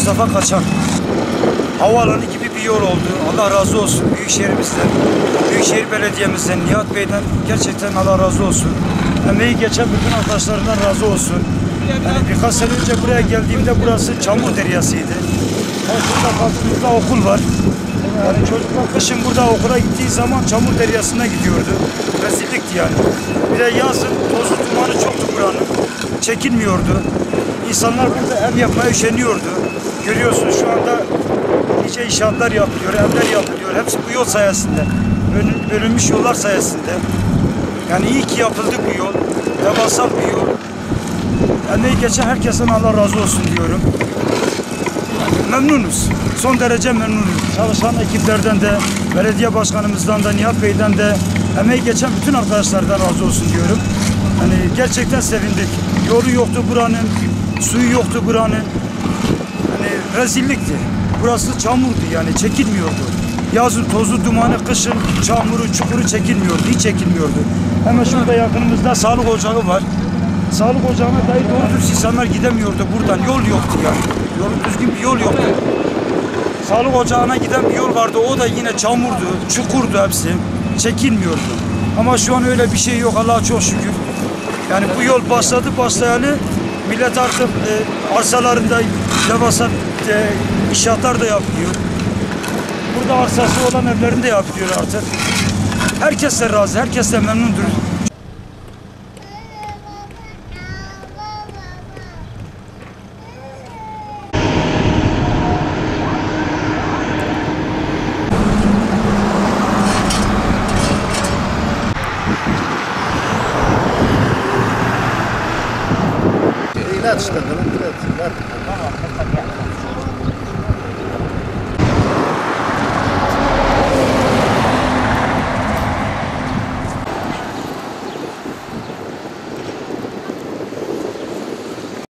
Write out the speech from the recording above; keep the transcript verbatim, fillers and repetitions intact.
Mustafa Kaçan. Havaalanı gibi bir yol oldu. Allah razı olsun Büyükşehirimizden, Büyükşehir Belediye'mizden, Nihat Bey'den gerçekten Allah razı olsun. Emeği geçen bütün arkadaşlarından razı olsun. Yani birkaç sene önce buraya geldiğimde burası çamur deryasıydı. Karşımda karşımızda okul var. Yani çocuklar kışın burada okula gittiği zaman çamur deryasına gidiyordu. Rezillikti yani. Bir de yazın tozu dumanı çoktu buranın. Çekilmiyordu. İnsanlar burada ev yapmaya üşeniyordu. Görüyorsunuz şu anda nice inşaatlar yapılıyor, evler yapılıyor. Hepsi bu yol sayesinde. Bölünmüş yollar sayesinde. Yani iyi ki yapıldı bu yol. Devasal bir yol. Emeği geçen herkesten Allah razı olsun diyorum. Memnunuz. Son derece memnunuz. Çalışan ekiplerden de, belediye başkanımızdan da, Nihat Bey'den de, emeği geçen bütün arkadaşlardan razı olsun diyorum. Yani gerçekten sevindik. Yolu yoktu buranın, suyu yoktu buranın. Yani rezillikti. Burası çamurdu yani çekilmiyordu. Yazın tozu, dumanı, kışın çamuru, çukuru çekilmiyordu, hiç çekilmiyordu. Hemen şurada yakınımızda sağlık ocağı var. Sağlık ocağına dahi doğru dürüst insanlar gidemiyordu buradan. Yol yoktu yani. Yolu düzgün bir yol yoktu. Sağlık ocağına giden bir yol vardı. O da yine çamurdu, çukurdu hepsi. Çekilmiyordu. Ama şu an öyle bir şey yok. Allah'a çok şükür. Yani bu yol başladı başlayalı millet artık e, arsalarında devasa e, inşaatlar da yapıyor. Burada arsası olan evlerinde yapıyor artık. Herkes de razı, herkes de memnundur. İlaç işte.